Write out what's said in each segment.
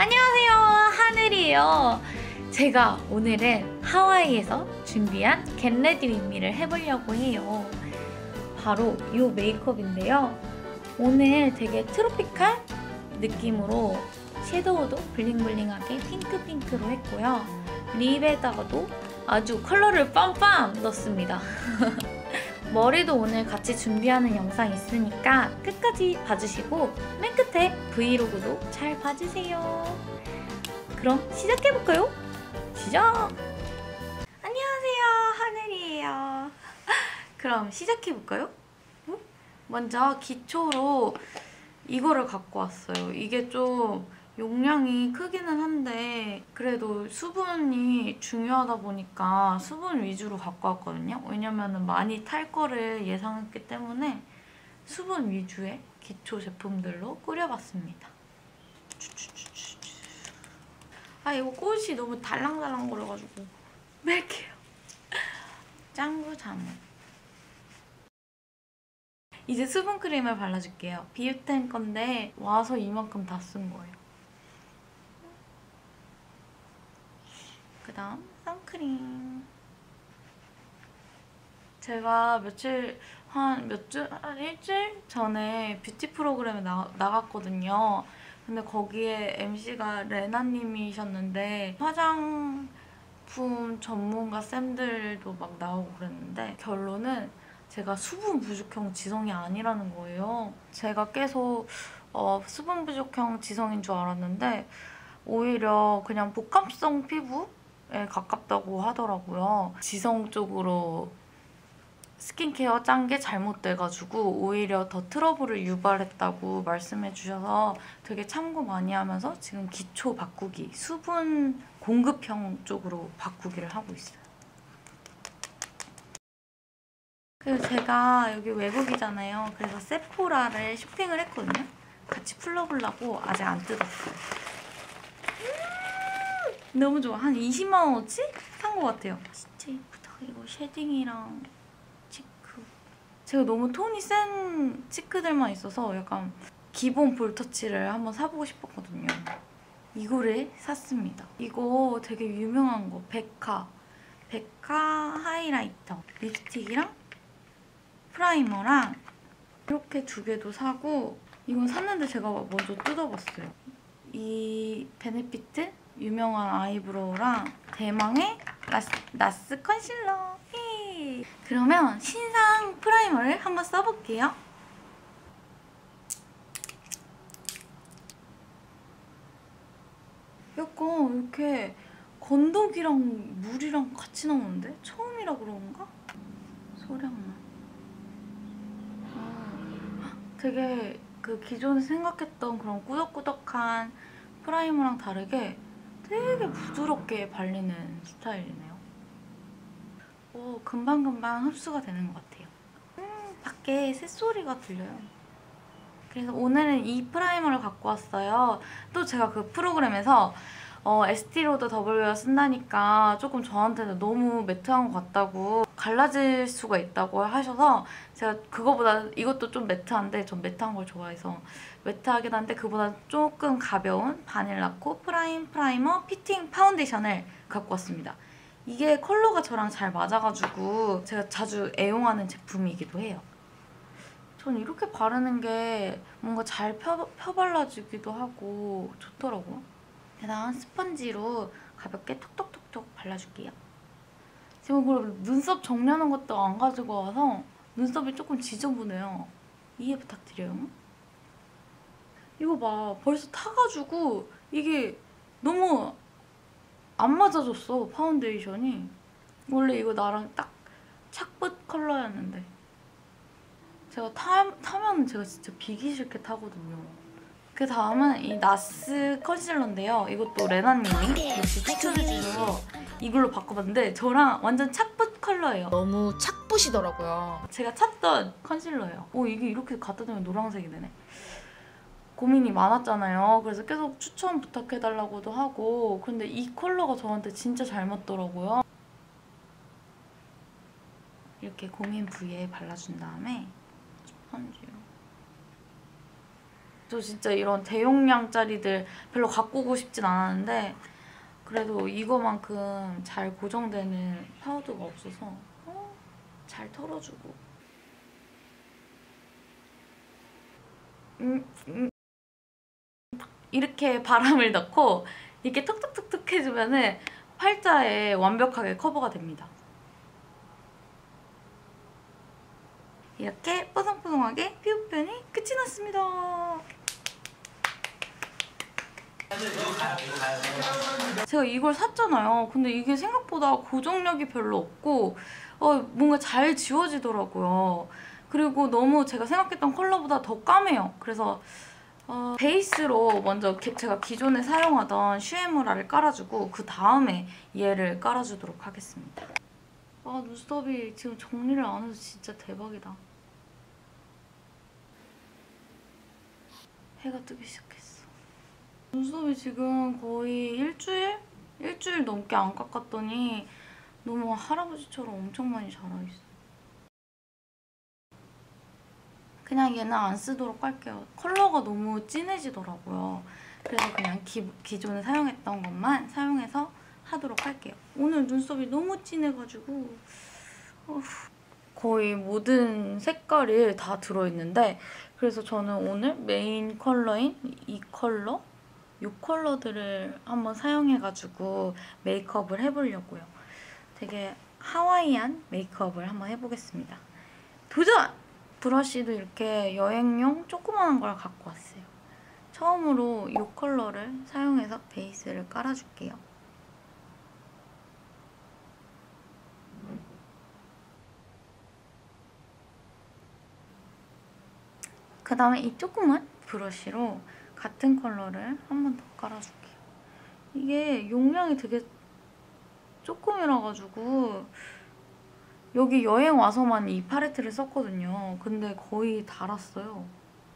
안녕하세요, 하늘이에요. 제가 오늘은 하와이에서 준비한 겟레디 윗미를 해보려고 해요. 바로 이 메이크업인데요. 오늘 되게 트로피칼 느낌으로 섀도우도 블링블링하게 핑크핑크로 했고요. 립에다가도 아주 컬러를 빰빰 넣었습니다. 머리도 오늘 같이 준비하는 영상 있으니까 끝까지 봐주시고 맨 끝에 브이로그도 잘 봐주세요. 그럼 시작해볼까요? 시작! 안녕하세요, 하늘이에요. 그럼 시작해볼까요? 먼저 기초로 이거를 갖고 왔어요. 이게 좀 용량이 크기는 한데 그래도 수분이 중요하다 보니까 수분 위주로 갖고 왔거든요. 왜냐면 많이 탈 거를 예상했기 때문에 수분 위주의 기초 제품들로 꾸려봤습니다. 아, 이거 꽃이 너무 달랑달랑 거려가지고 뺄게요. 짱구자무. 이제 수분크림을 발라줄게요. 비유텐 건데 와서 이만큼 다 쓴 거예요. 그 다음 선크림. 제가 한 일주일 전에 뷰티 프로그램에 나갔거든요. 근데 거기에 MC가 레나님이셨는데 화장품 전문가 쌤들도 막 나오고 그랬는데 결론은 제가 수분 부족형 지성이 아니라는 거예요. 제가 계속 수분 부족형 지성인 줄 알았는데 오히려 그냥 복합성 피부에 가깝다고 하더라고요. 지성 쪽으로 스킨케어 짠 게 잘못돼가지고 오히려 더 트러블을 유발했다고 말씀해 주셔서 되게 참고 많이 하면서 지금 기초 바꾸기, 수분 공급형 쪽으로 바꾸기를 하고 있어요. 그리고 제가 여기 외국이잖아요. 그래서 세포라를 쇼핑을 했거든요. 같이 풀러보려고 아직 안 뜯었어요. 너무 좋아. 한 20만 원어치 산 것 같아요. 진짜 예쁘다. 이거 쉐딩이랑 치크. 제가 너무 톤이 센 치크들만 있어서 약간 기본 볼터치를 한번 사보고 싶었거든요. 이거를 샀습니다. 이거 되게 유명한 거. 베카 하이라이터. 립스틱이랑 프라이머랑 이렇게 두 개도 사고 이건 샀는데 제가 먼저 뜯어봤어요. 이 베네피트 유명한 아이브로우랑 대망의 나스 컨실러. 그러면 신상 프라이머를 한번 써볼게요. 약간 이렇게 건더기랑 물이랑 같이 나오는데? 처음이라 그런가? 소량만. 되게 그 기존에 생각했던 그런 꾸덕꾸덕한 프라이머랑 다르게 되게 부드럽게 발리는 스타일이네요. 오, 금방금방 흡수가 되는 것 같아요. 밖에 새소리가 들려요. 그래서 오늘은 이 프라이머를 갖고 왔어요. 또 제가 그 프로그램에서 에스티로더 더블웨어 쓴다니까 조금 저한테는 너무 매트한 것 같다고 갈라질 수가 있다고 하셔서 제가 그거보다 이것도 좀 매트한데 전 매트한 걸 좋아해서 매트하긴 한데 그보다 조금 가벼운 바닐라코 프라이머 피팅 파운데이션을 갖고 왔습니다. 이게 컬러가 저랑 잘 맞아가지고 제가 자주 애용하는 제품이기도 해요. 전 이렇게 바르는 게 뭔가 잘 펴발라지기도 하고 좋더라고요. 그다음 스펀지로 가볍게 톡톡톡톡 발라줄게요. 지금 그럼 눈썹 정리하는 것도 안 가지고 와서 눈썹이 조금 지저분해요. 이해 부탁드려요. 이거 봐. 벌써 타가지고 이게 너무 안 맞아졌어, 파운데이션이. 원래 이거 나랑 딱 착붙 컬러였는데 제가 타면 제가 진짜 비기 싫게 타거든요. 그 다음은 이 나스 컨실러인데요. 이것도 레나님이 역시 추천해주셔서 이걸로 바꿔봤는데 저랑 완전 착붙 컬러예요. 너무 착붙이더라고요. 제가 찾던 컨실러예요. 이게 이렇게 갖다 대면 노란색이 되네. 고민이 많았잖아요. 그래서 계속 추천 부탁해달라고도 하고 근데 이 컬러가 저한테 진짜 잘 맞더라고요. 이렇게 고민 부위에 발라준 다음에 스펀지로 저 진짜 이런 대용량짜리들 별로 갖고 오고 싶진 않았는데 그래도 이거만큼 잘 고정되는 파우더가 없어서 잘 털어주고 이렇게 바람을 넣고 이렇게 톡톡톡톡 해주면은 팔자에 완벽하게 커버가 됩니다. 이렇게 뽀송뽀송하게 피부 표현이 끝이 났습니다. 제가 이걸 샀잖아요. 근데 이게 생각보다 고정력이 별로 없고 뭔가 잘 지워지더라고요. 그리고 너무 제가 생각했던 컬러보다 더 까매요. 그래서 베이스로 먼저 제가 기존에 사용하던 슈에무라를 깔아주고 그 다음에 얘를 깔아주도록 하겠습니다. 눈썹이 지금 정리를 안 해서 진짜 대박이다. 해가 뜨기 시작했어. 눈썹이 지금 거의 일주일 넘게 안 깎았더니 너무 할아버지처럼 엄청 많이 자라있어. 그냥 얘는 안 쓰도록 할게요. 컬러가 너무 진해지더라고요. 그래서 그냥 기존에 사용했던 것만 사용해서 하도록 할게요. 오늘 눈썹이 너무 진해가지고 거의 모든 색깔이 다 들어있는데 그래서 저는 오늘 메인 컬러인 이 컬러들을 한번 사용해가지고 메이크업을 해보려고요. 되게 하와이안 메이크업을 한번 해보겠습니다. 도전! 브러쉬도 이렇게 여행용 조그만한 걸 갖고 왔어요. 처음으로 이 컬러를 사용해서 베이스를 깔아줄게요. 그 다음에 이 조그만 브러쉬로 같은 컬러를 한 번 더 깔아줄게요. 이게 용량이 되게 조금이라가지고 여기 여행 와서만 이 팔레트를 썼거든요. 근데 거의 달았어요.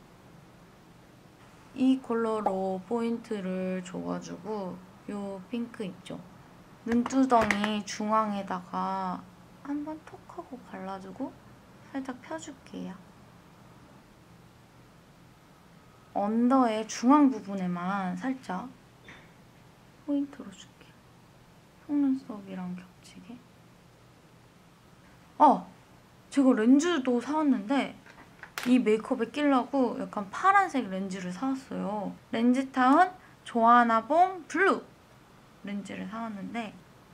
이 컬러로 포인트를 줘가지고 이 핑크 있죠? 눈두덩이 중앙에다가 한번 톡 하고 발라주고 살짝 펴줄게요. 언더의 중앙 부분에만 살짝 포인트로 줄게요. 속눈썹이랑 겹치게. 제가 렌즈도 사왔는데 이 메이크업에 끼려고 약간 파란색 렌즈를 사왔어요. 렌즈타운 조아나봄 블루 렌즈를 사왔는데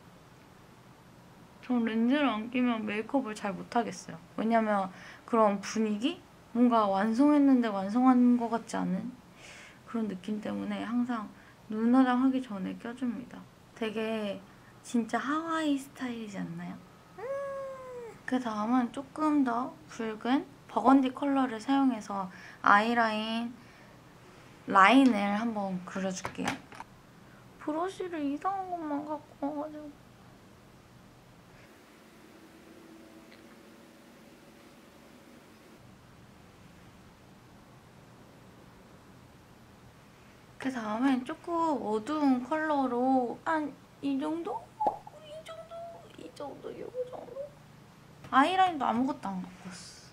전 렌즈를 안 끼면 메이크업을 잘 못하겠어요. 왜냐면 그런 분위기? 뭔가 완성했는데 완성한 것 같지 않은 그런 느낌 때문에 항상 눈화장 하기 전에 껴줍니다. 되게 진짜 하와이 스타일이지 않나요? 그 다음은 조금 더 붉은 버건디 컬러를 사용해서 아이라인을 한번 그려줄게요. 브러쉬를 이상한 것만 갖고 와가지고 그 다음엔 조금 어두운 컬러로 한 이 정도? 이 정도? 아이라인도 아무것도 안 갖고 왔어.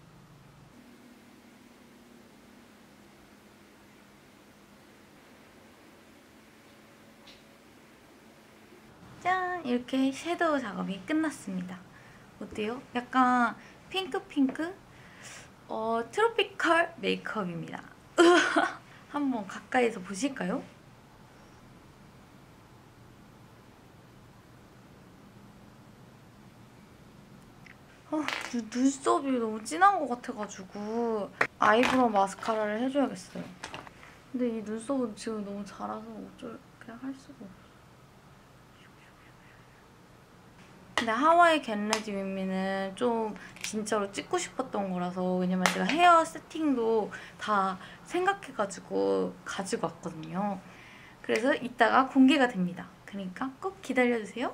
짠! 이렇게 섀도우 작업이 끝났습니다. 어때요? 약간 핑크핑크? 트로피컬 메이크업입니다. 한번 가까이서 보실까요? 눈썹이 너무 진한 것 같아가지고 아이브로우 마스카라를 해줘야겠어요. 근데 이 눈썹은 지금 너무 자라서 그냥 할 수가 없어. 근데 하와이 겟레디 윗미는 좀 진짜로 찍고 싶었던 거라서 왜냐면 제가 헤어 세팅도 다 생각해가지고 가지고 왔거든요. 그래서 이따가 공개가 됩니다. 그러니까 꼭 기다려주세요.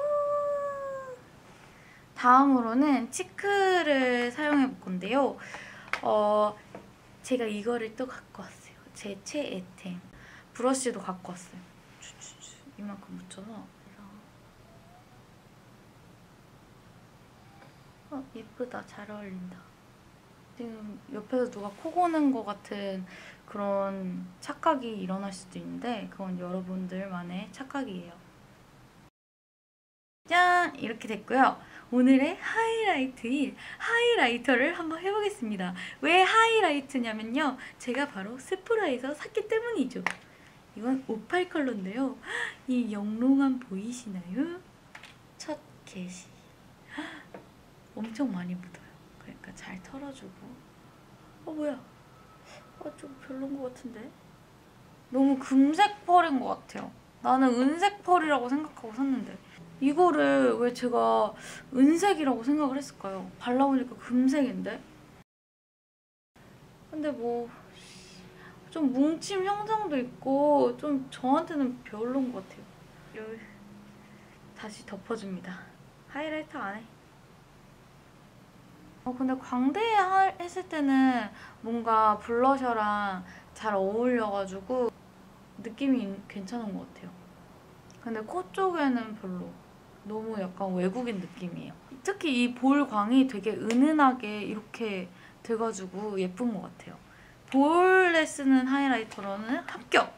다음으로는 치크를 사용해 볼 건데요. 제가 이거를 또 갖고 왔어요. 제 최애템. 브러쉬도 갖고 왔어요. 이만큼 묻혀서. 예쁘다. 잘 어울린다. 지금 옆에서 누가 코 고는 것 같은 그런 착각이 일어날 수도 있는데 그건 여러분들만의 착각이에요. 짠! 이렇게 됐고요. 오늘의 하이라이트인 하이라이터를 한번 해보겠습니다. 왜 하이라이트냐면요. 제가 바로 세프라에서 샀기 때문이죠. 이건 58 컬러인데요. 이 영롱함 보이시나요? 첫 개시. 엄청 많이 묻어요. 그러니까 잘 털어주고. 뭐야. 좀 별론 것 같은데? 너무 금색 펄인 것 같아요. 나는 은색 펄이라고 생각하고 샀는데 이거를 왜 제가 은색이라고 생각을 했을까요? 발라보니까 금색인데? 근데 뭐 좀 뭉침 형상도 있고 좀 저한테는 별론 것 같아요. 여기 다시 덮어줍니다. 하이라이터 안 해. 근데 광대에 했을 때는 뭔가 블러셔랑 잘 어울려가지고 느낌이 괜찮은 것 같아요. 근데 코 쪽에는 별로. 너무 약간 외국인 느낌이에요. 특히 이 볼광이 되게 은은하게 이렇게 돼가지고 예쁜 것 같아요. 볼에 쓰는 하이라이터로는 합격!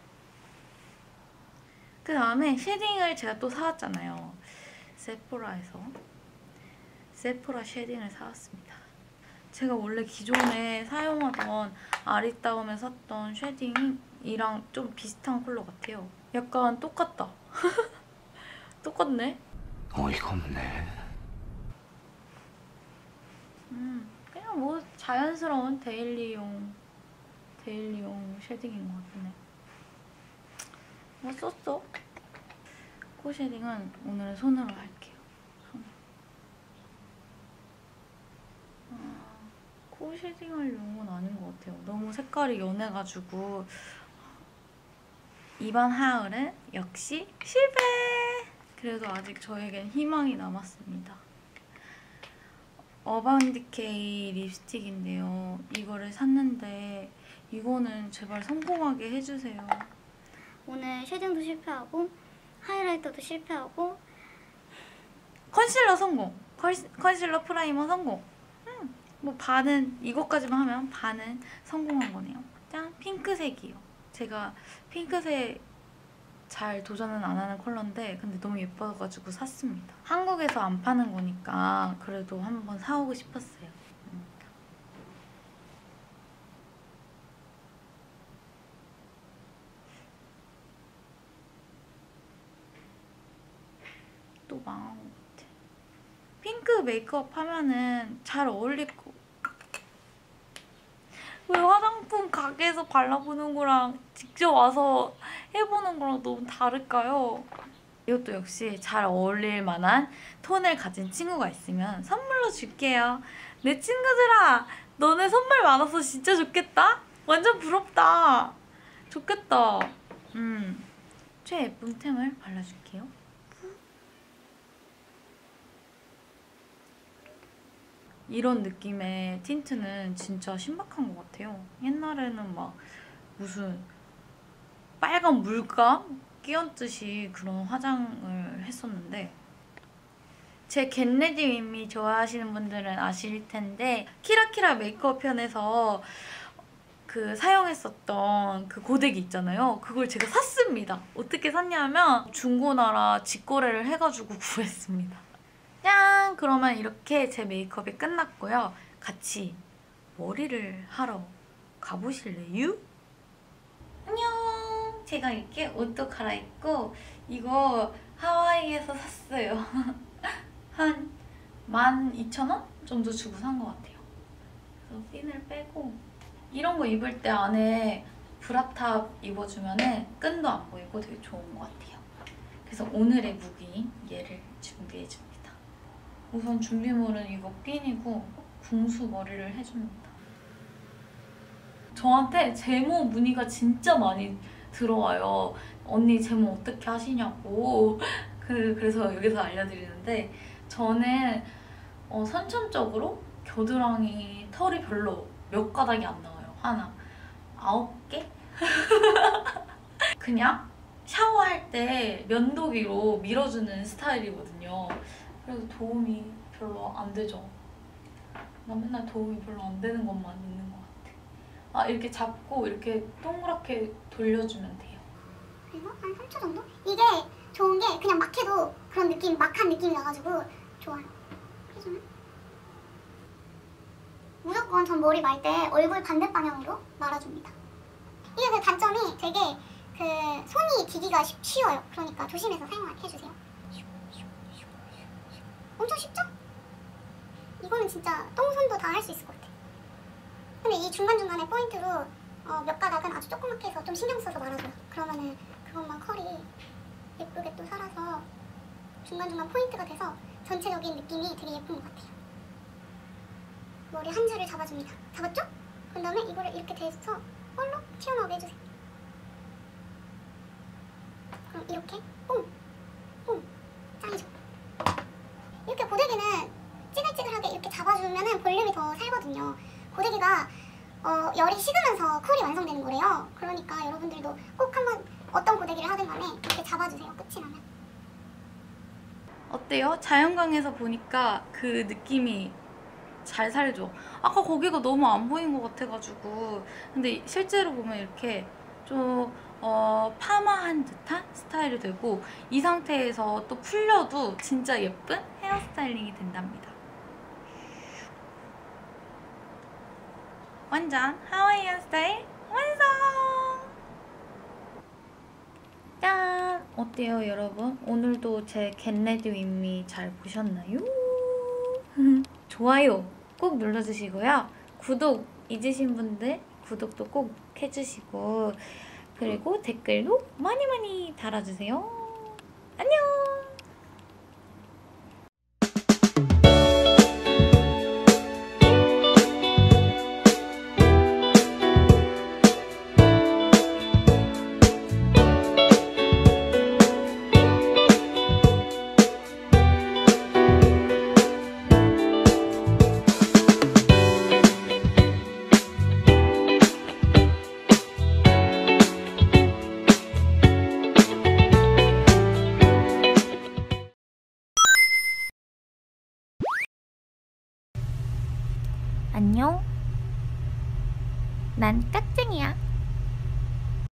그 다음에 쉐딩을 제가 또 사왔잖아요. 세포라에서. 세포라 쉐딩을 사왔습니다. 제가 원래 기존에 사용하던 아리따움에 샀던 쉐딩이랑 좀 비슷한 컬러 같아요. 약간 똑같다. 똑같네? 어이가 없네. 그냥 뭐 자연스러운 데일리용 쉐딩인 것 같네. 뭐 썼어? 코 쉐딩은 오늘은 손으로 할게요. 코 쉐딩할 용은 아닌 것 같아요. 너무 색깔이 연해가지고 이번 하울은 역시 실패! 그래도 아직 저에겐 희망이 남았습니다. 어반디케이 립스틱인데요. 이거를 샀는데 이거는 제발 성공하게 해주세요. 오늘 쉐딩도 실패하고 하이라이터도 실패하고 컨실러 성공! 컨실러 프라이머 성공! 뭐 반은 이것까지만 하면 반은 성공한 거네요. 짠! 핑크색이요. 제가 핑크색 잘 도전은 안 하는 컬러인데 근데 너무 예뻐가지고 샀습니다. 한국에서 안 파는 거니까 그래도 한번 사오고 싶었어요. 또 망한 것 같아. 핑크 메이크업 하면은 잘 어울릴 거. 왜 화장품 가게에서 발라보는 거랑 직접 와서 해보는 거랑 너무 다를까요? 이것도 역시 잘 어울릴 만한 톤을 가진 친구가 있으면 선물로 줄게요. 내 친구들아! 너네 선물 많아서 진짜 좋겠다? 완전 부럽다! 좋겠다. 최예쁜 템을 발라줄게요. 이런 느낌의 틴트는 진짜 신박한 것 같아요. 옛날에는 막 무슨 빨간 물감 끼얹듯이 그런 화장을 했었는데 제 겟레디 윗미 좋아하시는 분들은 아실 텐데 키라키라 메이크업 편에서 그 사용했었던 그 고데기 있잖아요. 그걸 제가 샀습니다. 어떻게 샀냐면 중고나라 직거래를 해가지고 구했습니다. 짠! 그러면 이렇게 제 메이크업이 끝났고요. 같이 머리를 하러 가보실래요? 안녕! 제가 이렇게 옷도 갈아입고 이거 하와이에서 샀어요. 한 12,000원 정도 주고 산 것 같아요. 그래서 핀을 빼고 이런 거 입을 때 안에 브라탑 입어주면 끈도 안 보이고 되게 좋은 것 같아요. 그래서 오늘의 무기인 얘를 준비해줍니다. 우선 준비물은 이거 핀이고 궁수 머리를 해줍니다. 저한테 제모 문의가 진짜 많이 들어와요. 언니 제모 어떻게 하시냐고. 그래서 여기서 알려드리는데 저는 선천적으로 겨드랑이 털이 별로 몇 가닥이 안 나와요. 하나, 9개? 그냥 샤워할 때 면도기로 밀어주는 스타일이거든요. 그래서 도움이 별로 안 되죠. 나 맨날 도움이 별로 안 되는 것만 있는 것 같아. 아, 이렇게 잡고 이렇게 동그랗게 돌려주면 돼요. 그리고 한 3초 정도? 이게 좋은 게 그냥 막 해도 그런 느낌, 막한 느낌이 나가지고 좋아요. 해주면 무조건 전 머리 말 때 얼굴 반대 방향으로 말아줍니다. 이게 그 단점이 되게 그 손이 디기가 쉬워요. 그러니까 조심해서 사용해주세요. 엄청 쉽죠? 이거는 진짜 똥손도 다 할 수 있을 것 같아. 근데 이 중간중간에 포인트로 몇 가닥은 아주 조그맣게 해서 좀 신경 써서 말아줘요. 그러면은 그것만 컬이 예쁘게 또 살아서 중간중간 포인트가 돼서 전체적인 느낌이 되게 예쁜 것 같아요. 머리 한 줄을 잡아줍니다. 잡았죠? 그 다음에 이거를 이렇게 대서 볼록 튀어나오게 해주세요. 그럼 이렇게 뽕! 뽕! 짱이죠? 이렇게 고데기는 찌글찌글하게 이렇게 잡아주면 볼륨이 더 살거든요. 고데기가 열이 식으면서 컬이 완성되는 거래요. 그러니까 여러분들도 꼭 한번 어떤 고데기를 하든 간에 이렇게 잡아주세요. 끝이 나면. 어때요? 자연광에서 보니까 그 느낌이 잘 살죠? 아까 거기가 너무 안 보인 것 같아가지고. 근데 실제로 보면 이렇게 좀 파마한 듯한 스타일이 되고, 이 상태에서 또 풀려도 진짜 예쁜 헤어스타일링이 된답니다. 완전 하와이 헤어스타일 완성! 짠! 어때요, 여러분? 오늘도 제 겟레디 윗미 잘 보셨나요? 좋아요 꼭 눌러주시고요. 구독 잊으신 분들 구독도 꼭 해주시고, 그리고 댓글도 많이 많이 달아주세요. 안녕! 안녕. 난 깍쟁이야.